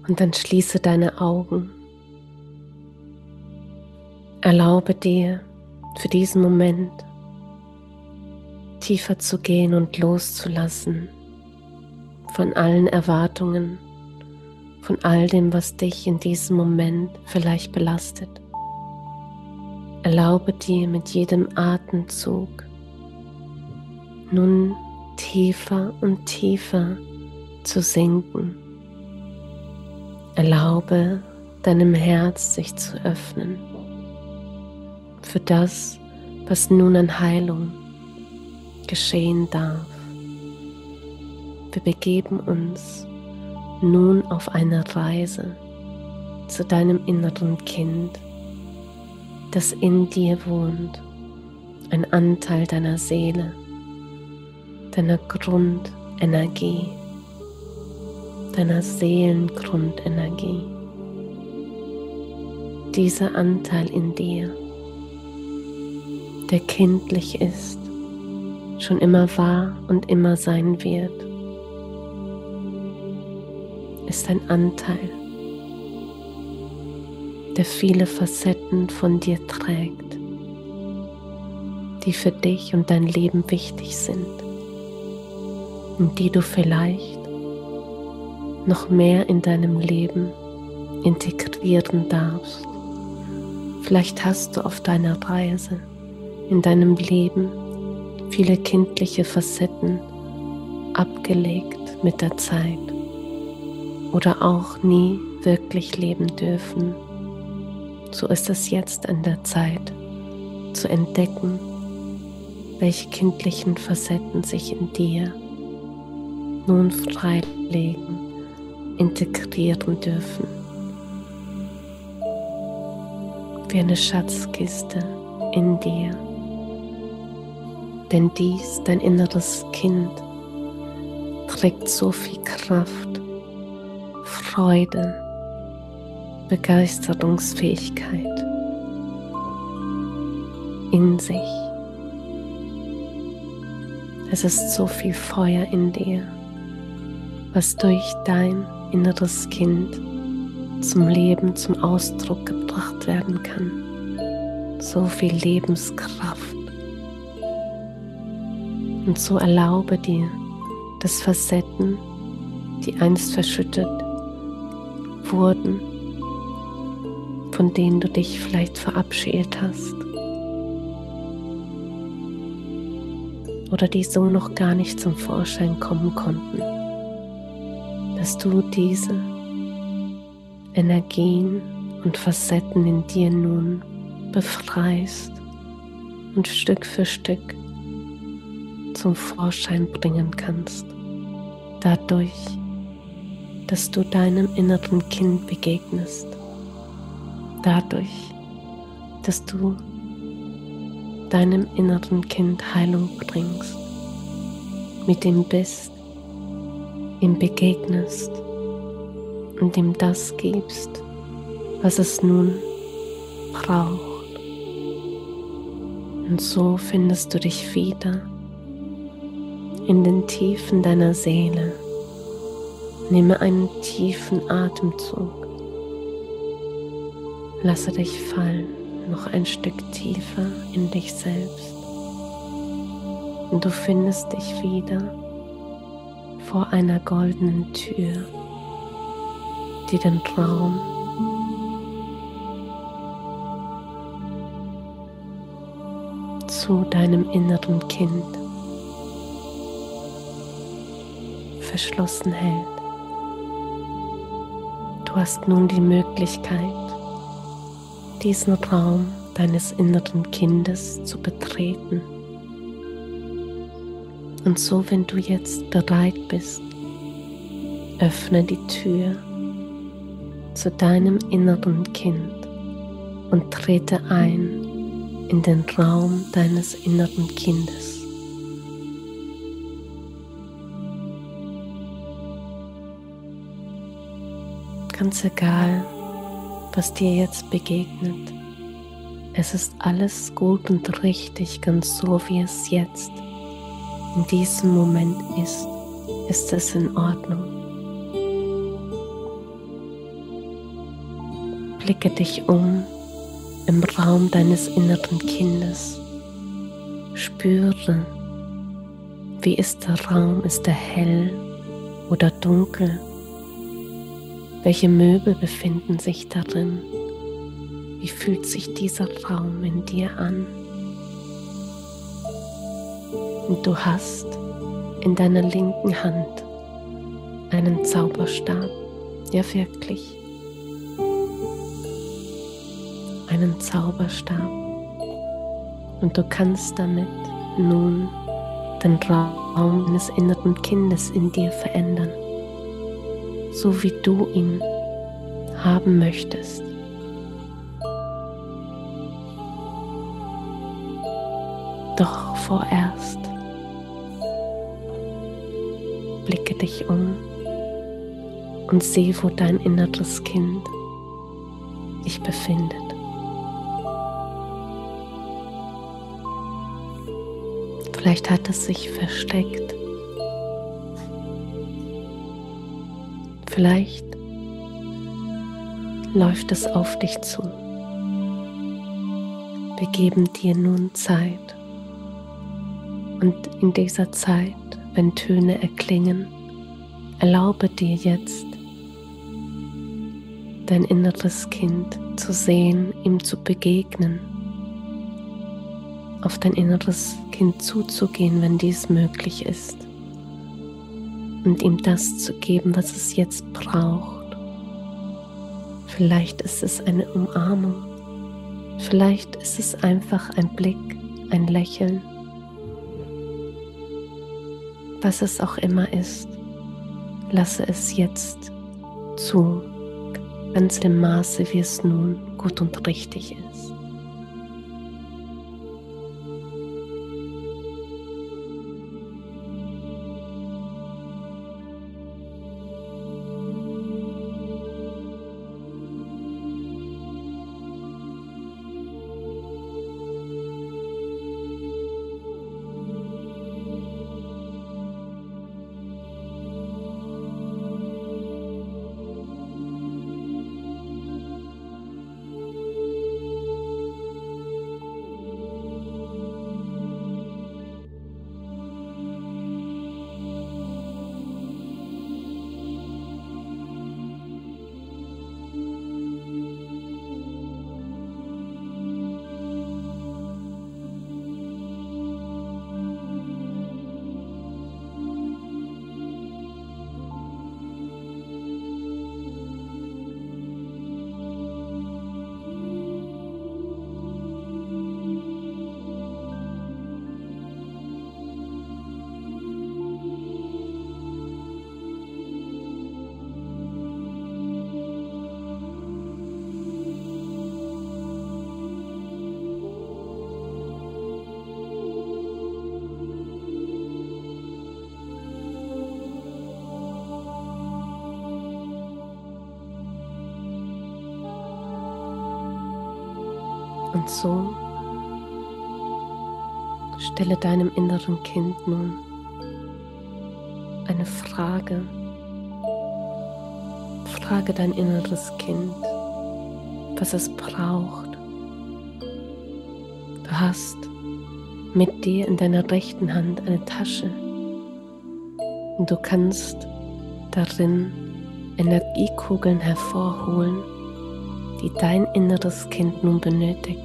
Und dann schließe deine Augen. Erlaube dir für diesen Moment tiefer zu gehen und loszulassen von allen Erwartungen, von all dem, was dich in diesem Moment vielleicht belastet. Erlaube dir mit jedem Atemzug nun tiefer und tiefer zu sinken. Erlaube deinem Herz sich zu öffnen für das, was nun an Heilung geschehen darf. Wir begeben uns nun auf eine Reise zu deinem inneren Kind, das in dir wohnt, ein Anteil deiner Seele, deiner Grundenergie, deiner Seelengrundenergie. Dieser Anteil in dir, der kindlich ist, schon immer war und immer sein wird, ist ein Anteil, der viele Facetten von dir trägt, die für dich und dein Leben wichtig sind und die du vielleicht noch mehr in deinem Leben integrieren darfst. Vielleicht hast du auf deiner Reise in deinem Leben viele kindliche Facetten abgelegt mit der Zeit oder auch nie wirklich leben dürfen. So ist es jetzt an der Zeit zu entdecken, welche kindlichen Facetten sich in dir nun freilegen, integrieren dürfen. Wie eine Schatzkiste in dir. Denn dies, dein inneres Kind, trägt so viel Kraft, Freude, Begeisterungsfähigkeit in sich. Es ist so viel Feuer in dir, was durch dein inneres Kind zum Leben, zum Ausdruck gebracht werden kann. So viel Lebenskraft. Und so erlaube dir, dass Facetten, die einst verschüttet wurden, von denen du dich vielleicht verabschiedet hast oder die so noch gar nicht zum Vorschein kommen konnten, dass du diese Energien und Facetten in dir nun befreist und Stück für Stück zum Vorschein bringen kannst, dadurch, dass du deinem inneren Kind begegnest, dadurch, dass du deinem inneren Kind Heilung bringst, mit ihm bist, ihm begegnest und ihm das gibst, was es nun braucht. Und so findest du dich wieder in den Tiefen deiner Seele. Nehme einen tiefen Atemzug. Lasse dich fallen, noch ein Stück tiefer in dich selbst. Und du findest dich wieder vor einer goldenen Tür, die den Raum zu deinem inneren Kind verschlossen hält. Du hast nun die Möglichkeit, diesen Raum deines inneren Kindes zu betreten. Und so, wenn du jetzt bereit bist, öffne die Tür zu deinem inneren Kind und trete ein in den Raum deines inneren Kindes. Ganz egal, was dir jetzt begegnet, es ist alles gut und richtig, ganz so wie es jetzt in diesem Moment ist es in Ordnung. Blicke dich um im Raum deines inneren Kindes. Spüre, wie ist der Raum? Ist er hell oder dunkel? Welche Möbel befinden sich darin? Wie fühlt sich dieser Raum in dir an? Und du hast in deiner linken Hand einen Zauberstab, ja wirklich, einen Zauberstab. Und du kannst damit nun den Raum deines inneren Kindes in dir verändern, so wie du ihn haben möchtest. Doch vorerst blicke dich um und sehe, wo dein inneres Kind sich befindet. Vielleicht hat es sich versteckt. Vielleicht läuft es auf dich zu. Wir geben dir nun Zeit. Und in dieser Zeit, wenn Töne erklingen, erlaube dir jetzt, dein inneres Kind zu sehen, ihm zu begegnen, auf dein inneres Kind zuzugehen, wenn dies möglich ist, und ihm das zu geben, was es jetzt braucht. Vielleicht ist es eine Umarmung, vielleicht ist es einfach ein Blick, ein Lächeln. Was es auch immer ist, lasse es jetzt zu, ganz im Maße, wie es nun gut und richtig ist. Und so stelle deinem inneren Kind nun eine Frage. Frage dein inneres Kind, was es braucht. Du hast mit dir in deiner rechten Hand eine Tasche und du kannst darin Energiekugeln hervorholen, die dein inneres Kind nun benötigt.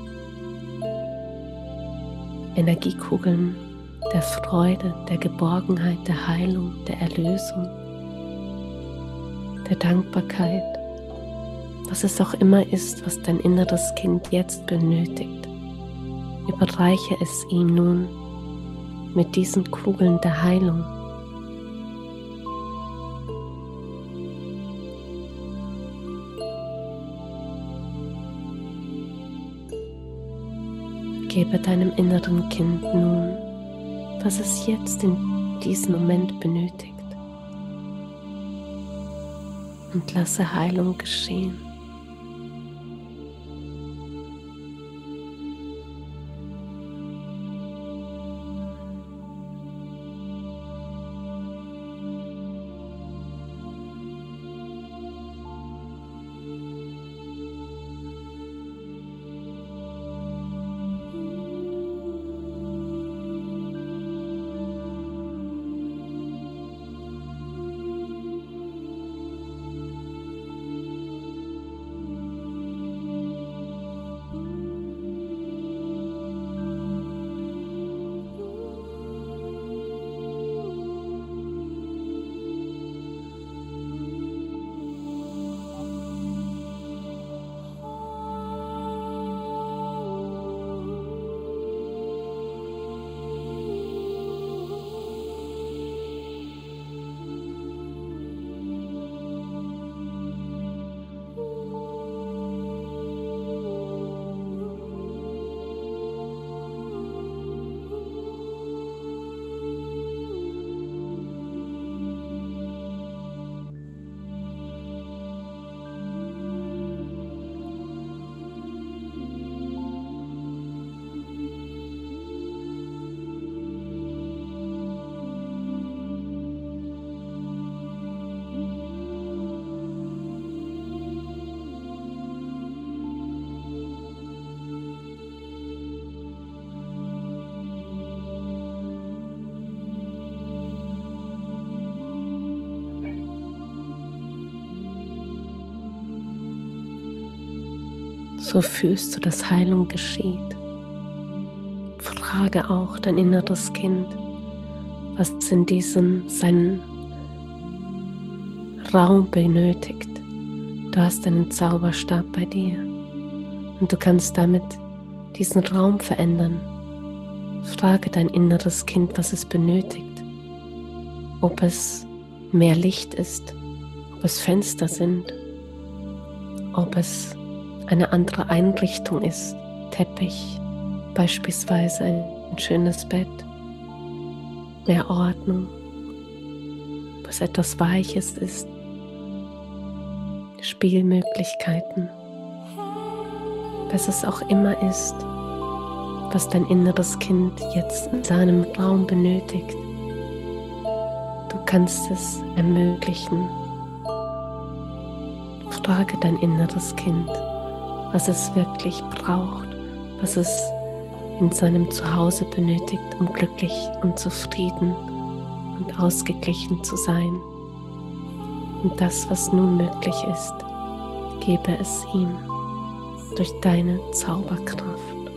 Energiekugeln der Freude, der Geborgenheit, der Heilung, der Erlösung, der Dankbarkeit, was es auch immer ist, was dein inneres Kind jetzt benötigt. Überreiche es ihm nun mit diesen Kugeln der Heilung. Gebe deinem inneren Kind nun, was es jetzt in diesem Moment benötigt, und lasse Heilung geschehen. so fühlst du, dass Heilung geschieht. Frage auch dein inneres Kind, was in diesem seinen Raum benötigt. Du hast einen Zauberstab bei dir und du kannst damit diesen Raum verändern. Frage dein inneres Kind, was es benötigt. Ob es mehr Licht ist, ob es Fenster sind, ob es eine andere Einrichtung ist, Teppich, beispielsweise ein schönes Bett, mehr Ordnung, ob es etwas Weiches ist, Spielmöglichkeiten, was es auch immer ist, was dein inneres Kind jetzt in seinem Raum benötigt. Du kannst es ermöglichen. Frage dein inneres Kind, was es wirklich braucht, was es in seinem Zuhause benötigt, um glücklich und zufrieden und ausgeglichen zu sein. Und das, was nun möglich ist, gebe es ihm durch deine Zauberkraft.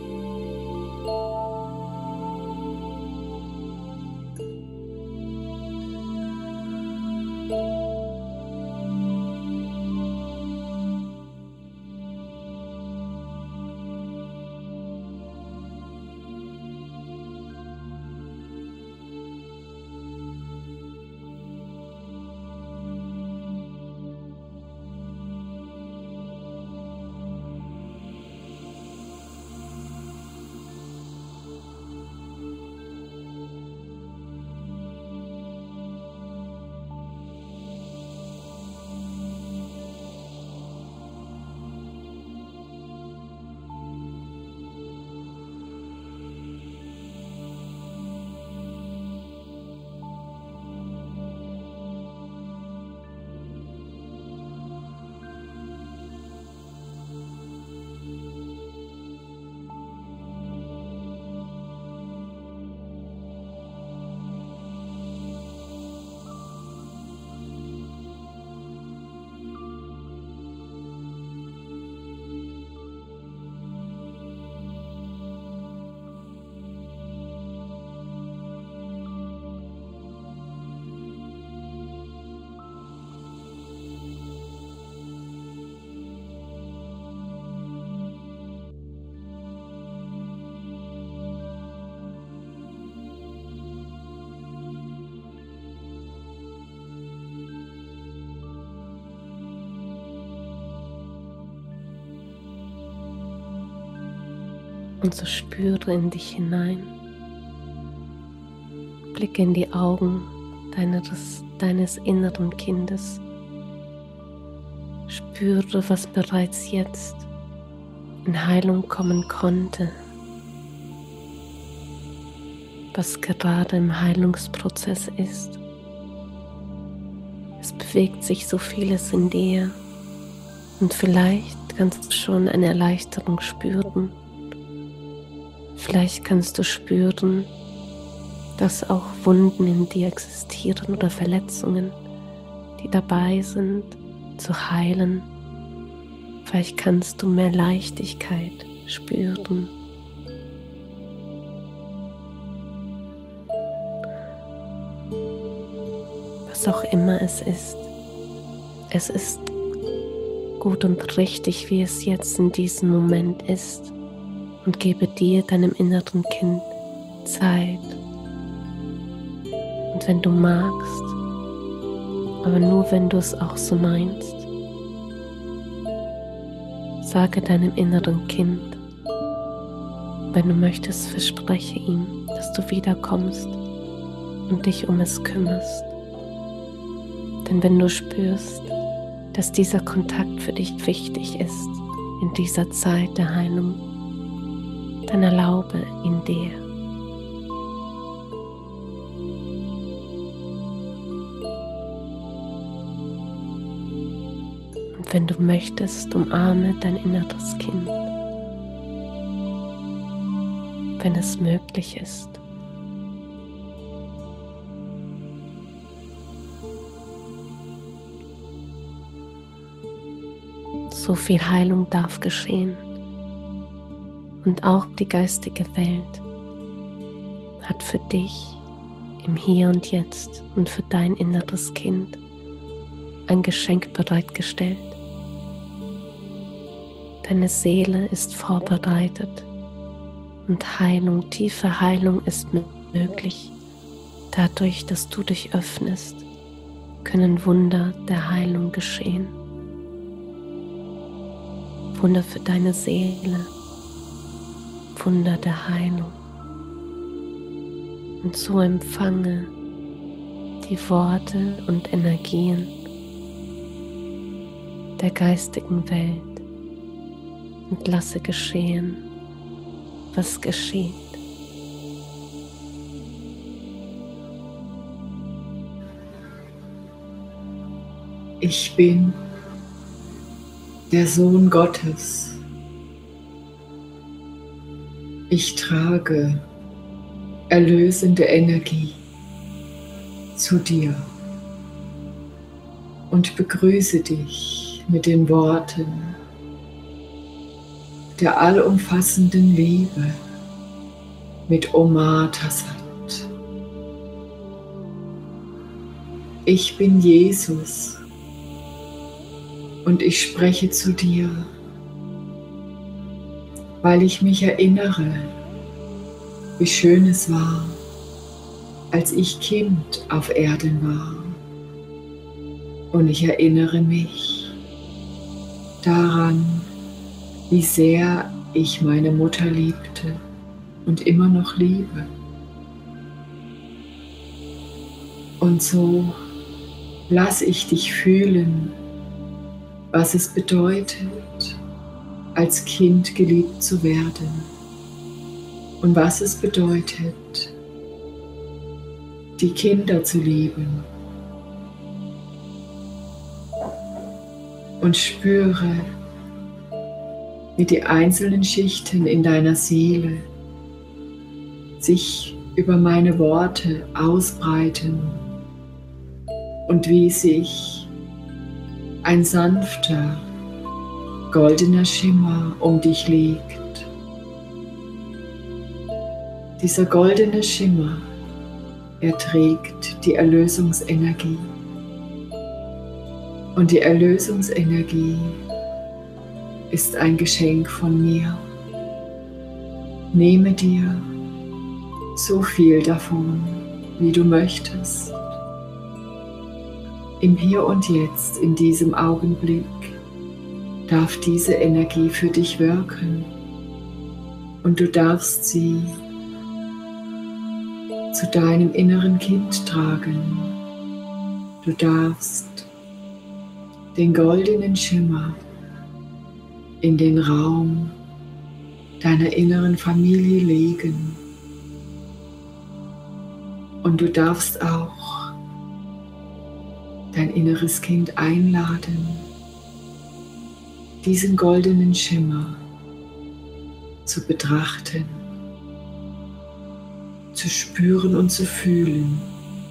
Und so spüre in dich hinein. Blicke in die Augen deines inneren Kindes. Spüre, was bereits jetzt in Heilung kommen konnte, was gerade im Heilungsprozess ist. Es bewegt sich so vieles in dir und vielleicht kannst du schon eine Erleichterung spüren. Vielleicht kannst du spüren, dass auch Wunden in dir existieren oder Verletzungen, die dabei sind zu heilen. Vielleicht kannst du mehr Leichtigkeit spüren. Was auch immer es ist gut und richtig, wie es jetzt in diesem Moment ist. Und gebe dir, deinem inneren Kind, Zeit. Und wenn du magst, aber nur wenn du es auch so meinst, sage deinem inneren Kind, wenn du möchtest, verspreche ihm, dass du wiederkommst und dich um es kümmerst. Denn wenn du spürst, dass dieser Kontakt für dich wichtig ist in dieser Zeit der Heilung, dann erlaube ihn dir. Und wenn du möchtest, umarme dein inneres Kind, wenn es möglich ist. So viel Heilung darf geschehen und auch die geistige Welt hat für dich im Hier und Jetzt und für dein inneres Kind ein Geschenk bereitgestellt. Deine Seele ist vorbereitet und Heilung, tiefe Heilung ist möglich. Dadurch, dass du dich öffnest, können Wunder der Heilung geschehen. Wunder für deine Seele, Wunder der Heilung. Und so empfange die Worte und Energien der geistigen Welt und lasse geschehen, was geschieht. Ich bin der Sohn Gottes. Ich trage erlösende Energie zu dir und begrüße dich mit den Worten der allumfassenden Liebe mit Om Tassat. Ich bin Jesus und ich spreche zu dir, weil ich mich erinnere, wie schön es war, als ich Kind auf Erden war. Und ich erinnere mich daran, wie sehr ich meine Mutter liebte und immer noch liebe. Und so lass ich dich fühlen, was es bedeutet, als Kind geliebt zu werden und was es bedeutet, die Kinder zu lieben. Und spüre, wie die einzelnen Schichten in deiner Seele sich über meine Worte ausbreiten und wie sich ein sanfter, goldener Schimmer um dich legt. Dieser goldene Schimmer, er trägt die Erlösungsenergie. Und die Erlösungsenergie ist ein Geschenk von mir. Nehme dir so viel davon, wie du möchtest. Im Hier und Jetzt, in diesem Augenblick, darf diese Energie für dich wirken und du darfst sie zu deinem inneren Kind tragen. Du darfst den goldenen Schimmer in den Raum deiner inneren Familie legen und du darfst auch dein inneres Kind einladen, diesen goldenen Schimmer zu betrachten, zu spüren und zu fühlen.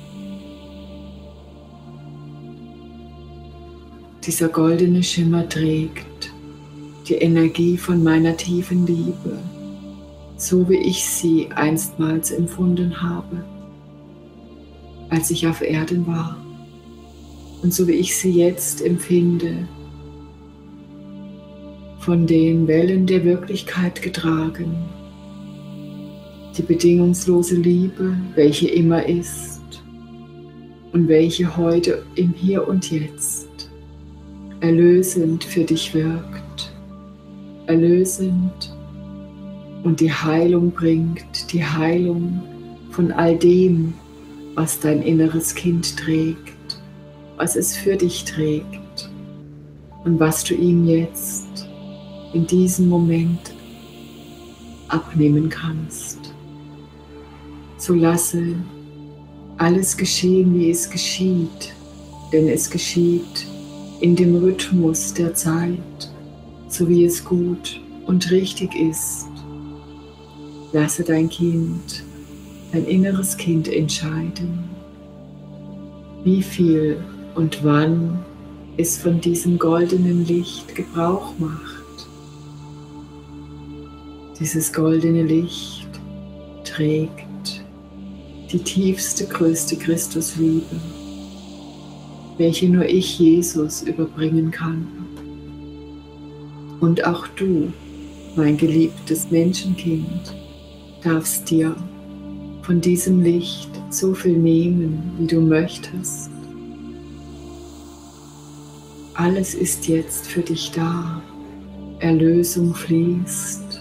Dieser goldene Schimmer trägt die Energie von meiner tiefen Liebe, so wie ich sie einstmals empfunden habe, als ich auf Erden war, und so wie ich sie jetzt empfinde, von den Wellen der Wirklichkeit getragen. Die bedingungslose Liebe, welche immer ist und welche heute im Hier und Jetzt erlösend für dich wirkt, erlösend und die Heilung bringt, die Heilung von all dem, was dein inneres Kind trägt, was es für dich trägt und was du ihm jetzt in diesem Moment abnehmen kannst. So lasse alles geschehen, wie es geschieht, denn es geschieht in dem Rhythmus der Zeit, so wie es gut und richtig ist. Lasse dein Kind, dein inneres Kind entscheiden, wie viel und wann es von diesem goldenen Licht Gebrauch macht. Dieses goldene Licht trägt die tiefste, größte Christusliebe, welche nur ich, Jesus, überbringen kann. Und auch du, mein geliebtes Menschenkind, darfst dir von diesem Licht so viel nehmen, wie du möchtest. Alles ist jetzt für dich da. Erlösung fließt.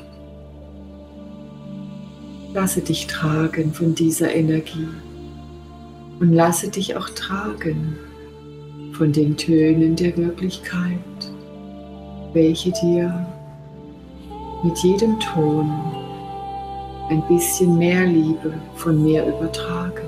Lasse dich tragen von dieser Energie und lasse dich auch tragen von den Tönen der Wirklichkeit, welche dir mit jedem Ton ein bisschen mehr Liebe von mir übertragen.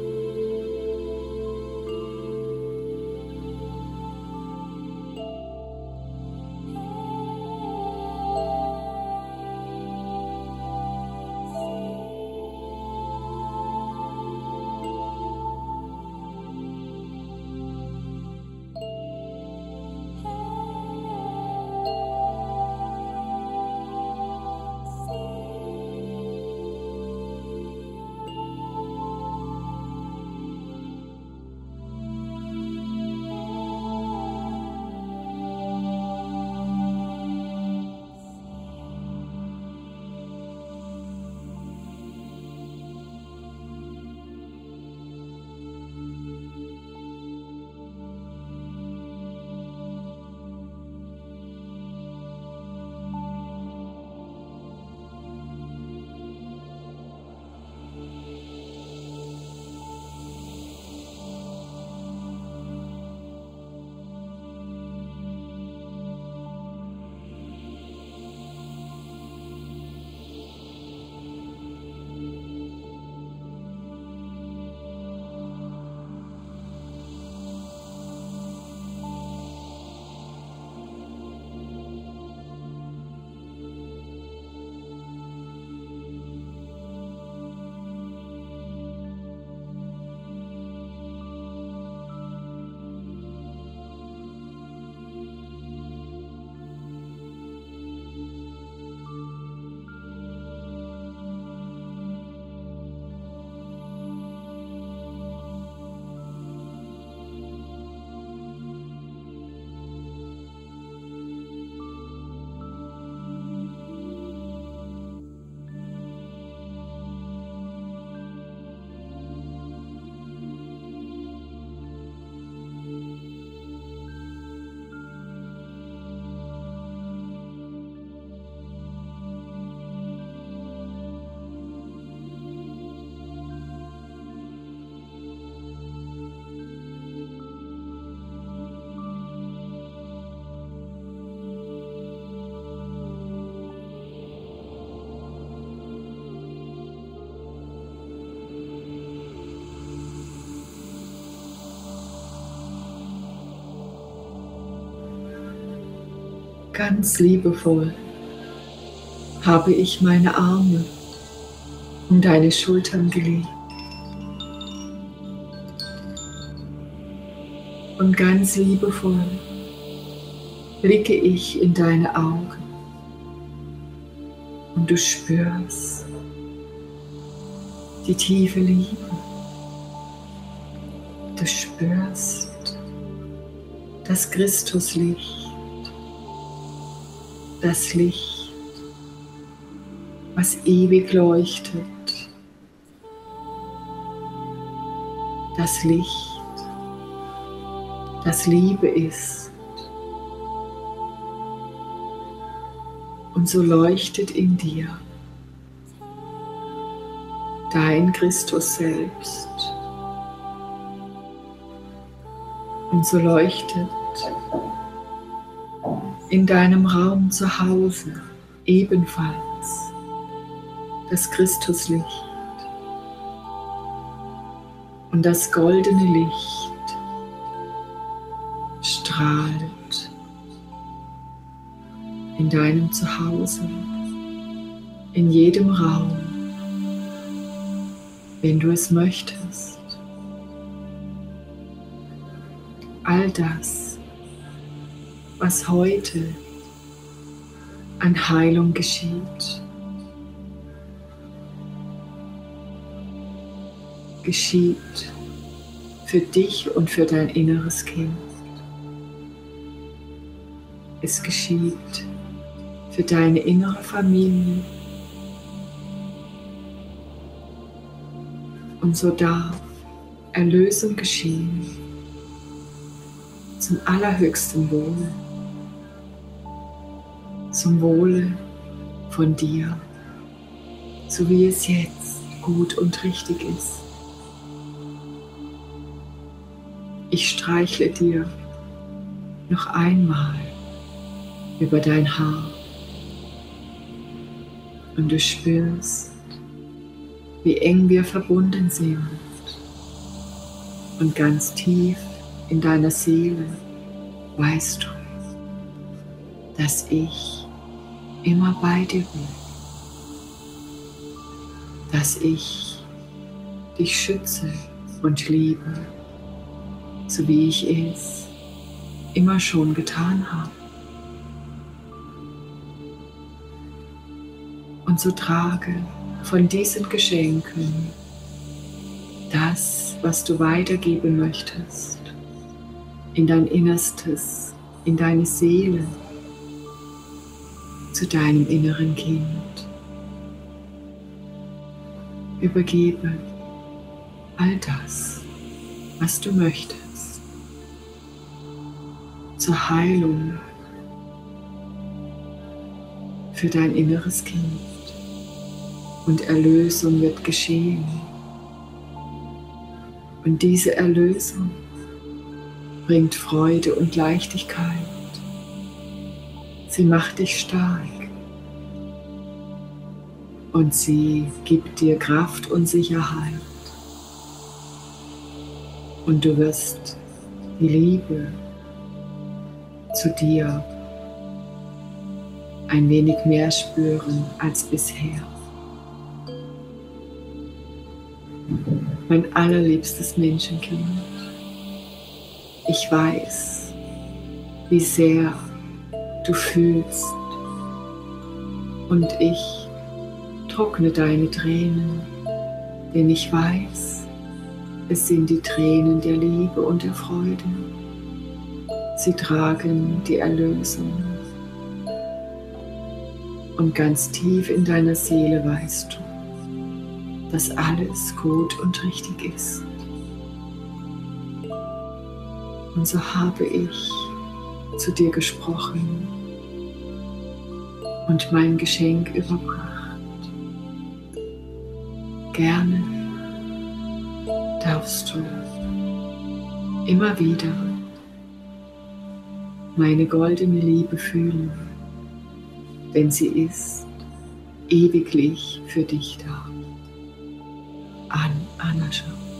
Ganz liebevoll habe ich meine Arme um deine Schultern gelegt und ganz liebevoll blicke ich in deine Augen und du spürst die tiefe Liebe. Du spürst das Christuslicht. Das Licht, was ewig leuchtet. Das Licht, das Liebe ist. Und so leuchtet in dir dein Christus selbst. Und so leuchtet in deinem Raum zu Hause ebenfalls das Christuslicht. Und das goldene Licht strahlt in deinem Zuhause, in jedem Raum, wenn du es möchtest. All das, was heute an Heilung geschieht, geschieht für dich und für dein inneres Kind. Es geschieht für deine innere Familie. Und so darf Erlösung geschehen zum allerhöchsten Wohle, zum Wohle von dir, so wie es jetzt gut und richtig ist. Ich streichle dir noch einmal über dein Haar und du spürst, wie eng wir verbunden sind und ganz tief in deiner Seele weißt du, dass ich immer bei dir bin, dass ich dich schütze und liebe, so wie ich es immer schon getan habe. Und so trage von diesen Geschenken das, was du weitergeben möchtest, in dein Innerstes, in deine Seele, zu deinem inneren Kind. Übergebe all das, was du möchtest, zur Heilung für dein inneres Kind. Und Erlösung wird geschehen. Und diese Erlösung bringt Freude und Leichtigkeit. Sie macht dich stark. Und sie gibt dir Kraft und Sicherheit. Und du wirst die Liebe zu dir ein wenig mehr spüren als bisher. Mein allerliebstes Menschenkind, ich weiß, wie sehr du fühlst, und ich trockne deine Tränen, denn ich weiß, es sind die Tränen der Liebe und der Freude. Sie tragen die Erlösung. Und ganz tief in deiner Seele weißt du, dass alles gut und richtig ist. Und so habe ich zu dir gesprochen und mein Geschenk überbracht. Gerne darfst du immer wieder meine goldene Liebe fühlen, denn sie ist ewiglich für dich da. An Anascha.